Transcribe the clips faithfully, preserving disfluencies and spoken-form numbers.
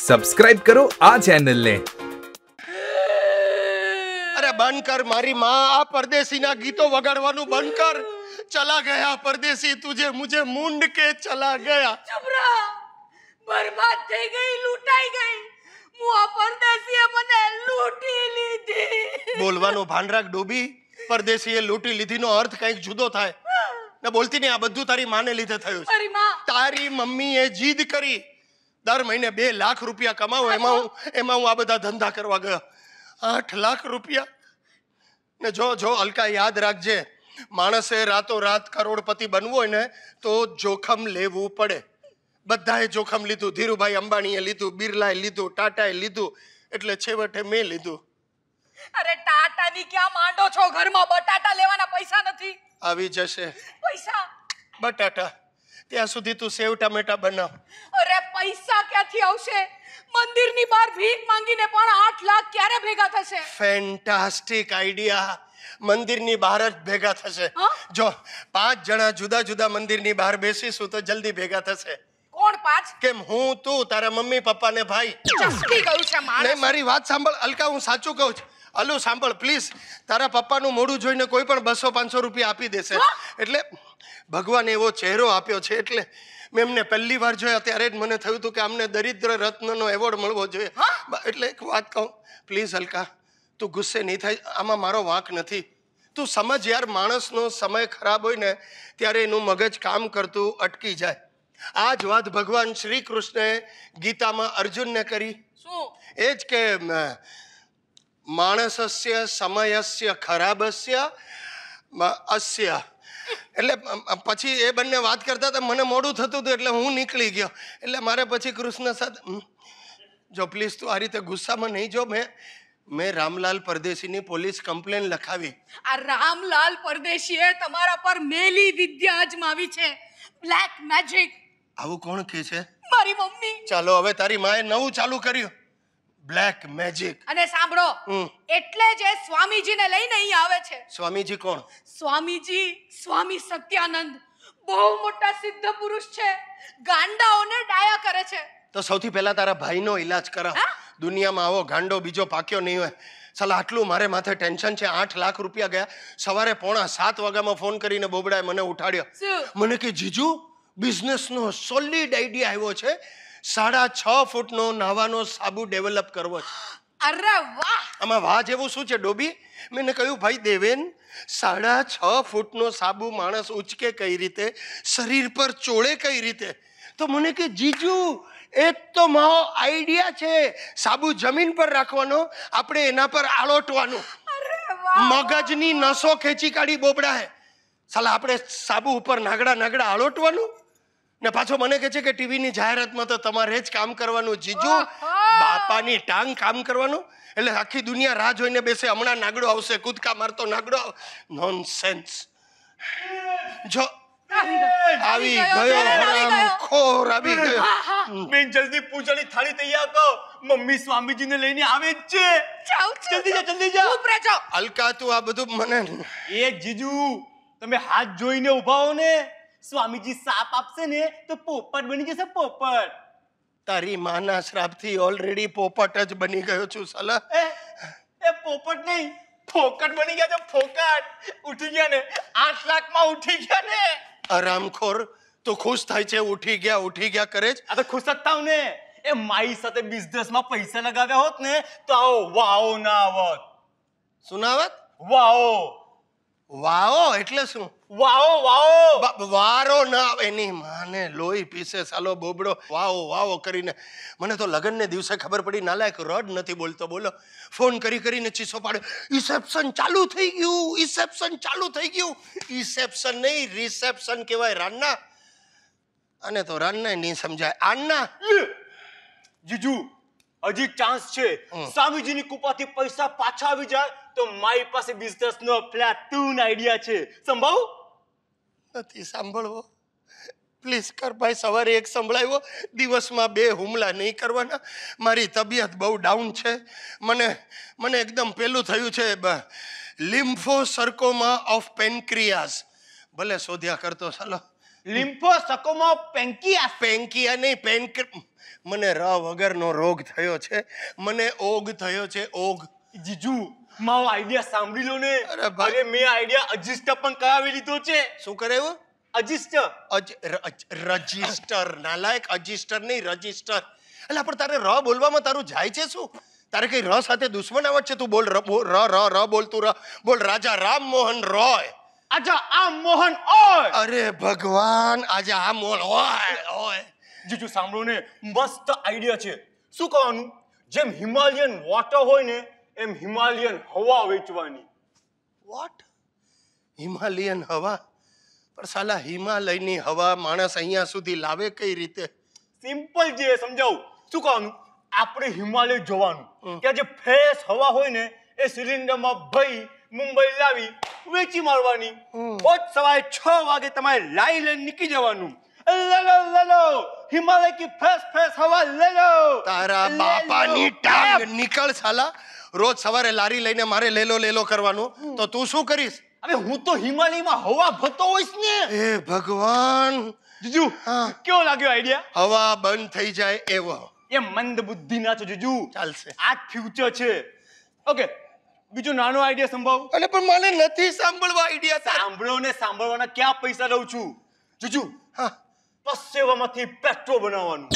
Subscribe કરો આ ચેનલને। અરે બંધ કર મારી માં, આ પરદેસીના ગીતો વગાડવાનું બંધ કર। चला गया परदेसी तुझे मुझे मूंड के चला गया। चुप रह, बर्बाद થઈ ગઈ, લૂંટાઈ ગઈ। હું આ પરદેસીએ મને લૂંટી લીધી। બોલવાનું ભાન રાખ ડોબી, પરદેસીએ લૂંટી લીધીનો અર્થ કંઈક જુદો થાય ને। બોલતી નહીં, આ બધું તારી માને લીધે થયું છે। મારી માં, તારી મમ્મીએ જીદ કરી દર મહિને બે લાખ રૂપિયા કમાવો, એમાં હું એમાં હું આ બધા ધંધા કરવા ગયો। આઠ લાખ રૂપિયા ને જો જો અલકા યાદ રાખજે, માણસે રાતો રાત કરોડપતિ બનવું હોય ને તો જોખમ લેવું પડે। બધાએ જોખમ લીધું, ધીરુભાઈ અંબાણીએ લીધું, બિરલાએ લીધું, ટાટાએ લીધું, એટલે છેવટે મેં લીધું। અરે ટાટાની ક્યાં માંડો છો? ઘરમાં બટાટા લેવાના પૈસા નથી। આવી જશે પૈસા? બટાટા, ત્યાં સુધી તું સેવ ટમેટા બનાવ। અરે પૈસા ક્યાંથી આવશે? મંદિરની બહાર ભીખ માંગીને પણ આઠ લાખ ક્યારે ભેગા થશે? ફેન્ટાસ્ટિક આઈડિયા, મંદિરની બહાર જ ભેગા થશે। જો પાંચ જણા જુદા જુદા મંદિરની બહાર બેસીશું તો જલ્દી ભેગા થશે। કોણ પાંચ? કેમ હું, તું, તારા મમ્મી પપ્પા ને ભાઈ। ચસ્કી ગયું છે માણસ। નહીં, મારી વાત સાંભળ અલકા, હું સાચું કહું છું। અલુ સાંભળ પ્લીઝ, તારા પપ્પાનું મોઢું જોઈને કોઈ પણ બસો પાંચસો રૂપિયા આપી દેશે। એટલે ભગવાને એવો ચહેરો આપ્યો છે, એટલે મેં એમને પહેલી વાર જોયા ત્યારે જ મને થયું હતું કે અમને દરિદ્ર રત્નનો એવોર્ડ મળવો જોઈએ। એટલે એક વાત કહું પ્લીઝ અલકા, તું ગુસ્સે નહીં થાય, આમાં મારો વાંક નથી। તું સમજ યાર, માણસનો સમય ખરાબ હોય ને ત્યારે એનું મગજ કામ કરતું અટકી જાય। આ જ વાત ભગવાન શ્રી કૃષ્ણે ગીતામાં અર્જુનને કરી। શું? એ જ કે માણસસ્ય સમયસ્ય ખરાબસ્ય અસ્ય, એટલે પછી એ બંને વાત કરતા હતા, મને મોડું થતું હતું એટલે હું નીકળી ગયો। એટલે મારે પછી કૃષ્ણ સાથે, જો પ્લીઝ તું આ રીતે ગુસ્સામાં નહીં જો, મેં મેં રામલાલ પરદેસીની પોલીસ કમ્પ્લેન લખાવી। આ રામલાલ પરદેશીએ તમારા પર મેલી વિદ્યા અજમાવી છે, બ્લેક મેજિક। આવું કોણ કહે છે? મારી મમ્મી। ચાલો હવે તારી માએ નવું ચાલુ કર્યું, બ્લેક મેજિક। અને સાંભળો, એટલે જ એ સ્વામીજીને લઈને અહીં આવે છે। સ્વામીજી કોણ? સ્વામીજી સ્વામી સત્યાનંદ, બહુ મોટા સિદ્ધ પુરુષ છે, ગાંડાઓને ડાયા કરે છે। તો સૌથી પહેલા તારા ભાઈનો ઈલાજ કરાવ। દુનિયામાં આવો ગાંડો બીજો પાક્યો નહીં હોય। સાલા આટલું મારે માથે ટેન્શન છે, આઠ લાખ રૂપિયા ગયા। સવારે પોણા સાત વાગ્યામાં ફોન કરીને બોબડાએ મને ઉઠાડ્યો। મને કે જીજુ, બિઝનેસનો સોલિડ આઈડિયા આવ્યો છે, સાડા છ ફૂટનો નાવાનો સાબુ ડેવલપ કરવો છે। અરે વાહ! આમાં વાહ જેવું શું છે ડોબી? મેં કહ્યું ભાઈ દેવેન, સાડા છ ફૂટનો સાબુ માણસ ઉચકે કઈ રીતે, શરીર પર ચોળે કઈ રીતે? તો મને કે જીજુ એ તો મારો આઈડિયા છે, સાબુ જમીન પર રાખવાનો, આપણે એના પર આલોટવાનું। મગજની નસો ખેંચી કાઢી બોબડા હે। સાલા આપણે સાબુ ઉપર નાગડા નાગડા આલોટવાનું ને પાછો મને કહે છે કે ટીવીની જાહેરાતમાં તો તમારે જ કામ કરવાનું। જીજુ, બાપાની ટાંગ કામ કરવાનું? એટલે આખી દુનિયા રાહ જોઈને બેસે, હમણાં નાગડો આવશે, કૂદકા મારતો નાગડો। નોનસેન્સ। જો આવી ગયો હરામખોર, આવી ગયો। બેન જલ્દી પૂજાની થાળી તૈયાર કરો, મમ્મી સ્વામીજીને લઈને આવે જ છે। જલ્દી જા, જલ્દી જા। ચૂપ રહેજો। અલકા તું આ બધું મને, એ જીજુ તમે હાથ જોઈને ઊભા હો ને, સ્વામીજી સાપ આપશે ને તો પોપટ બની જશે, પોપટ। તારી માના શ્રાપથી ઓલરેડી પોપટ જ બની ગયો છું સાલા। એ એ પોપટ નહીં, ફોકટ બની ગયા છો, ફોકટ। ઉઠી ગયા ને, આઠ લાખ માં ઉઠી ગયા ને। આરામખોર, તું ખુશ થાય છે ઉઠી ગયા ઉઠી ગયા કરે જ? આ તો ખુશ જ થાવ ને। એ માઈ સાથે બિઝનેસમાં પૈસા લગાવ્યા હોત ને તો આવો વાઓ ના આવત। શું ના આવત? વાઓ। વાઓ એટલે શું? વાઓ વાઓ વારો ના આવે, એની માને લોહી પીસે સાલો બોબડો। વાઓ વાઓ કરીને મને તો લગનને દિવસે ખબર પડી, નાલાયક રડ નથી બોલતો। બોલો, ફોન કરી કરીને ચીસો પાડ્યો, રિસેપ્શન ચાલુ થઈ ગયું, રિસેપ્શન ચાલુ થઈ ગયું। રિસેપ્શન નહીં, રિસેપ્શન કહેવાય રાન્ના। અને તો રાન્ના નહીં સમજાય, આન્ના। જીજુ હજી ચાન્સ છે, સ્વામીજીની કૃપાથી પૈસા પાછા આવી જાય તો મારી પાસે બિઝનેસનો પ્લાટૂન આઈડિયા છે, સંભાળું? નથી સાંભળવો પ્લીઝ કર ભાઈ। સવારે એક સંભળાવ્યો, દિવસમાં બે હુમલા નહીં કરવાના। મારી તબિયત બહુ ડાઉન છે, મને મને એકદમ પેલું થયું છે, લિમ્ફો સર્કોમા ઓફ પેનક્રિયાસ। ભલે શોધ્યા કરતો ચાલો। લિમ્ફો સર્કોમા ઓફ પેનક્રિયાસ? પેનક્રિયા નહીં, પેન મને ર વગરનો રોગ થયો છે, મને ઓગ થયો છે, ઓગ. જીજુ મારો આઈડિયા સાંભળી લો ને. અરે ભાઈ. અરે મેં આઈડિયા અજિસ્ટર પણ કરાવી લીધો છે. શું કરાવ્યું? અજિસ્ટર. અજ રજ- રજિસ્ટર. નાલાયક, અજિસ્ટર નહીં, રજિસ્ટર. એટલે પણ તારે ર બોલવામાં તારું જાય છે શું? તારે કઈ ર સાથે દુશ્મનાવટ છે? તું બોલ ર બોલ, ર ર ર બોલ, તું ર બોલ. રાજા રામ મોહન રોય. આજા આ મોહન ઓય. અરે ભગવાન, આજે આ મોહન ઓય ઓય. જીજુ સાંભળો ને, મસ્ત આઈડિયા છે. શું કરવાનું? જેમ હિમાલયન વોટર હોય ને એમ હિમાલયન હવા વેચવાની. વોટ? હિમાલયન હવા? પણ સાલા હિમાલયની હવા માણસ અહીંયા સુધી લાવે કઈ રીતે? સિમ્પલ છે, સમજાવું. શું કરવાનું? આપણે હિમાલય જવાનું, ત્યાં જે ફ્રેશ હવા હોય ને એ સિલિન્ડરમાં ભરી મુંબઈ લાવી વેચી મારવાની. રોજ સવારે છ વાગે તમારે લાઈ લઈને નીકળી જવાનું. લે લો લે લો હિમાલય કી ફ્રેશ ફ્રેશ હવા લે લો. તારા લે બાપાની લો. ટાંગ નીકળ સાલા. રોજ સવારે લારી લઈને મારે લેલો લેલો કરવાનું, તો તું શું કરીશ? હવે હું તો હિમાલયમાં હવા ભરતો હોઈશ ને. એ ભગવાન. જીજુ હા. કેવો લાગ્યો આઈડિયા? હવા બંધ થઈ જાય એવો. એ મંદ બુદ્ધિ ના છો જીજુ. ચાલશે. આ ફ્યુચર છે. ઓકે, બીજો નાનો આઈડિયા સંભાવ. અરે પણ મને નથી સાંભળવા આઈડિયા તારા. સાંભળો ને, સાંભળવાના ક્યાં પૈસા લઉં છું. જીજુ હા. પસેવામાંથી પેટ્રોલ બનાવવાનું.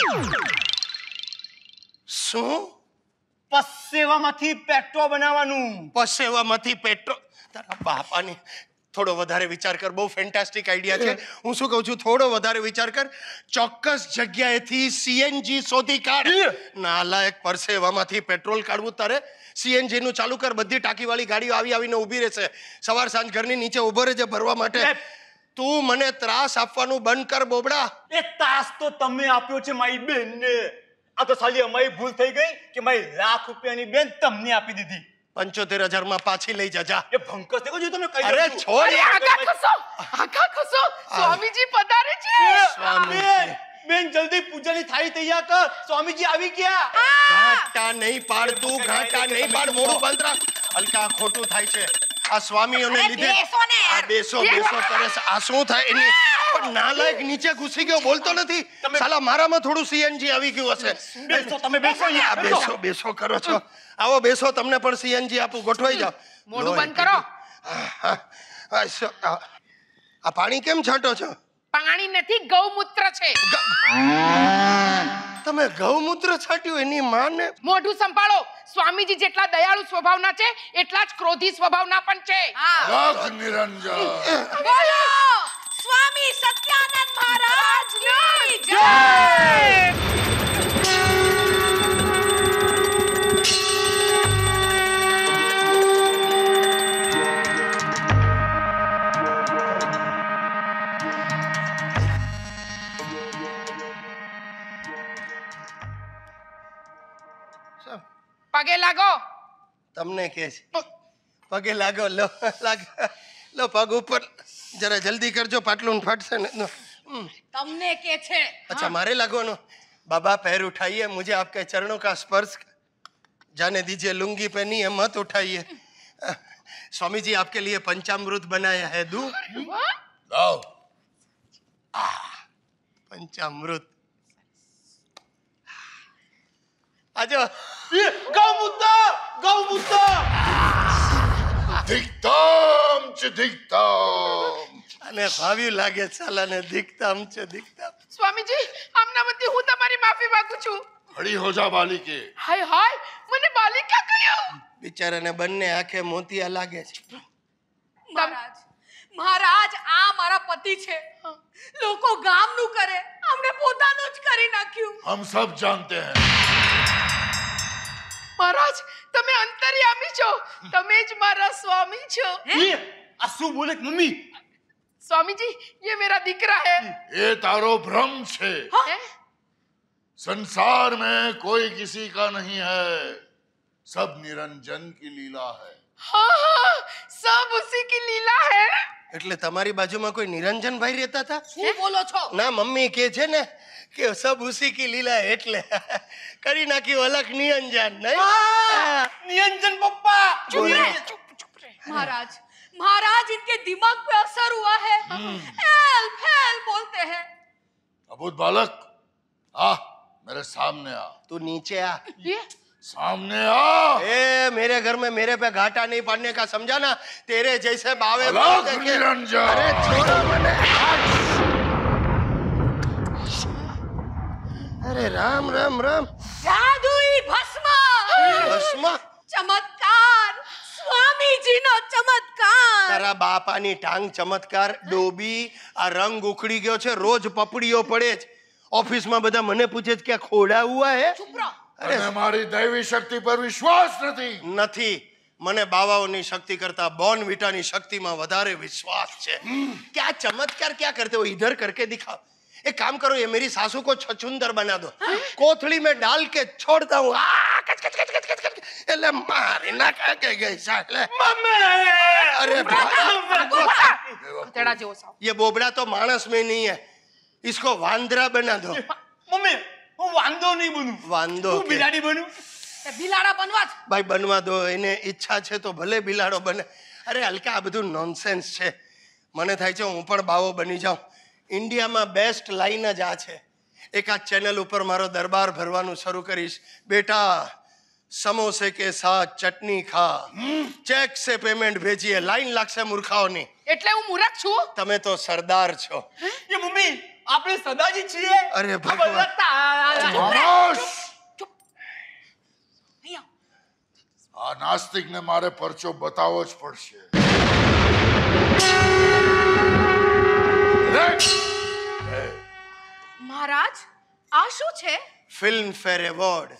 શું? પસેવામાંથી પેટ્રોલ બનાવવાનું. પસેવામાંથી પેટ્રોલ? તારા બાપાની. થોડો વધારે વિચાર કર. બહુ ફેન્ટાસ્ટિક આઈડિયા છે. હું શું કહું છું, થોડો વધારે વિચાર કર. ચોક્કસ જગ્યાએથી સીએનજી શોધી કાઢ. નાલાયક, પરસેવામાંથી પેટ્રોલ કાઢવું તારે? સીએનજી નું ચાલુ કર. બધી ટાંકીવાળી ગાડીઓ આવી આવીને ઊભી રહેશે. સવાર સાંજ ઘરની નીચે ઊભો રહેજે ભરવા માટે. તું મને ત્રાસ આપવાનું બંધ કર બોબડા. એ તાસ તો તમે આપ્યો છે મારી બેનને. આ તો સાલી અમારી ભૂલ થઈ ગઈ કે મારી લાખ રૂપિયાની બેન તમને આપી દીધી. પંચોતેર હજાર માં પાછી લઈ જા જા. એ ભંકસ દેખો જો તમે કહી અરે દઉં છું. છોડ અરે યાર. આગા ખસો, આગા ખસો. સ્વામીજી પધારે છે. સ્વામીજી. બેન, બેન જલ્દી પૂજાની થાળી તૈયાર કર. સ્વામીજી આવી ગયા. ઘાટા નહીં પાડતું, ઘાટા નહીં પાડ. મોડું બંધ રાખ. હલકા ખોટું થાય છે આ સ્વામીઓને અરે લીધે. બેસો ને. આ બેસો બેસો કરે છે. આ શું થાય એની? પણ નાલાયક નીચે ઘૂસી ગયો, બોલતો નથી. સાલા મારામાં થોડું સીએનજી આવી ગયું હશે. બેસો, તમે બેસો આ અહીંયા. બેસો બેસો કરો છો. આવો બેસો, તમને પણ સીએનજી આપું. ગોઠવાઈ જાઓ. મોઢું બંધ કરો. આ, આ, આ, આ પાણી કેમ છાંટો છો? પાણી નથી, ગૌમૂત્ર છે. તમે ગૌમૂત્ર છાંટ્યું એની માને? મોઢું સંભાળો. સ્વામીજી જેટલા દયાળુ સ્વભાવના છે એટલા જ ક્રોધી સ્વભાવના પણ છે. લાખ નિરંજન. બોલો સ્વામી સત્યાનંદ મહારાજની જય. પગે લાગો. તમને કે છે પગે લાગો. લો લાગ લો પગ ઉપર. જરા જલ્દી કરજો, પાટલું ફાટશે ને. હમ. તમને કે છે. अच्छा मारे लागोनो. बाबा पैर उठाइए, मुझे आपके चरणों का स्पर्श जाने दीजिए. लुंगी पहनी है, मत उठाइए. स्वामी जी आपके लिए पंचामृत बनाया है, दूं? लाओ. पंचामृत. आजो. ગૌમૂત્ર, ગૌમૂત્ર. ધિક્તામ ચ ધિક્તામ. અને ભાવ્યું લાગે સાલાને. દીકતામ છે દીકતામ. સ્વામીજી આમના બદલે હું તમારી માફી માંગુ છું. ખડી હો જા બાલિકે. હાય હાય, મને બાલિકા કહ્યું. બિચારાને બંને આંખે મોતિયા લાગે છે. મહારાજ, મહારાજ આ મારા પતિ છે. લોકો ગામનું કરે, અમને પોતાનું જ કરી નાખ્યું. हम सब जानते हैं. મહારાજ તમે અંતર્યામી છો, તમે જ મારા સ્વામી છો. એ આ શું બોલે છે મમ્મી? स्वामीजी ये मेरा दिकरा है. ये तारो भ्रम छे. हैं? संसार में कोई किसी का नहीं है. सब निरंजन की लीला है. हाँ हाँ, सब उसी की लीला है. એટલે તમારી બાજુમાં કોઈ નિરંજનભાઈ રહેતા હતા? શું બોલો છો? ના, મમ્મી કે છે ને કે સબ ઉસી કી લીલા, એટલે કરી નાખ્યું અલગ નિરંજન. નહીં નિરંજન પપ્પા. चुप रहे, चुप चुप रहे. महाराज, महाराज इनके दिमाग पे असर हुआ है. हेल्प हेल्प बोलते हैं. अबुध बालक, आ मेरे सामने आ। तू नीचे आ। ये सामने आ। ए मेरे घर में मेरे पे घाटा नहीं पड़ने का, समझा ना? तेरे जैसे बावे अलग देखे- निरंजन। अरे छोड़ो मने। अरे राम राम राम। જાદુઈ ભસ્મ ભસ્મ? ચમત્કાર સ્વામીજીનો ચમત્કાર તારા બાપાની ટાંગ ચમત્કાર ડોબી. આ રંગ ઉખડી ગયો છે, રોજ પપડીઓ પડે જ. ઓફિસમાં બધા મને પૂછે છે કે આ ખોડા હુઆ હે? ચૂપ રહો તને મારી દૈવી શક્તિ પર વિશ્વાસ નથી? નથી. મને બાવાઓની શક્તિ કરતા બોર્નવિટાની શક્તિમાં વધારે વિશ્વાસ છે. क्या चमत्कार क्या करते हो? इधर करके दिखाओ. एक काम करो, ये मेरी सासू को छछुंदर बना दो, कोथड़ी में डाल के छोड़ता हूँ. आ, कच, कच, कच, कच, कच, कच. એટલે મારી નાખે કે ગઈ સાલે. अरे भाई, તેડા જેવો સાવ ये बोबड़ा तो मानस में नहीं है, इसको वांदरा बना दो. મમ્મી હું વાંદો નહીં બનું, વાંદો હું કે? બિલાડી બનું. એ બિલાડા બનવા જ ભાઈ બનવા દો, એને ઈચ્છા છે તો ભલે બિલાડો બને. અરે હલકા, આ બધું નોનસેન્સ છે. મને થાય છે હું પણ બાવો બની જાઉં. ઇન્ડિયામાં બેસ્ટ લાઈન જ આ છે. એક આ ચેનલ ઉપર મારો દરબાર ભરવાનું શરૂ કરીશ. બેટા સમોસે કે સાથ ચટણી ખા, ચેક સે પેમેન્ટ ભેજીએ. લાઈન લાગશે મૂર્ખાઓની. એટલે હું મૂરખ છું તમે તો સરદાર છો. એ મમ્મી આપણે સદાજી છીએ. અરે આ ભગવાન. બધા તા- ખામોશ! અહીંયા આ નાસ્તિકને મારે પરચો બતાવવો જ પડશે. મહારાજ આ શું છે फिल्म फेयर अवार्ड,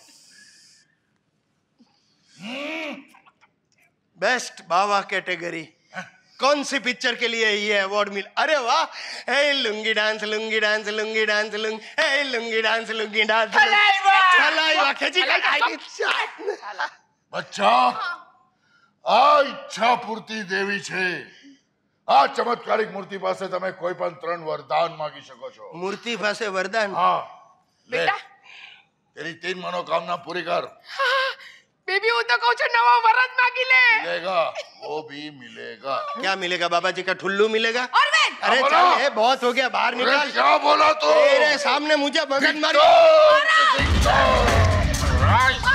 बेस्ट बावा कैटेगरी. कौन सी पिक्चर के लिए ये अवार्ड मिला? अरे वाह. Hey lungi dance lungi dance lungi dance lungi, hey lungi dance lungi dance. चलाई वाह खेची का. બચ્ચા, આ ઈચ્છા પૂર્તિ દેવી છે. આ ચમત્કારિક મૂર્તિ પાસે તમે કોઈ પણ ત્રણ વરદાન માંગી શકો છો. मूर्ति પાસે वरदान. हाँ, ले. બેટા तेरी तीन मनोकामना पूरी कर. બેબી હું તો કહું છું નવો વરદ માંગી લે मिलेगा, वो भी मिलेगा. क्या मिलेगा? बाबा जी का ठुल्लू मिलेगा? અરવિંદ अरे बोलो. चल, ये बहुत हो गया, बाहर अरे निकाल. क्या बोला तू? तेरे सामने मुझे मगज मारी. विक्टर! विक्टर!